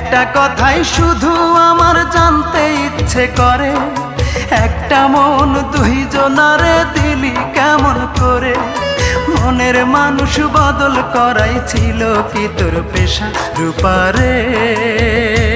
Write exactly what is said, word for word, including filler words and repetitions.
একটা কথাই শুধু আমার জানতে ইচ্ছে করে, একটা মন দুইজনারে দিলি কেমন করে? মনের মানুষ বদল করাই ছিল কি তোর পেশা রূপারে?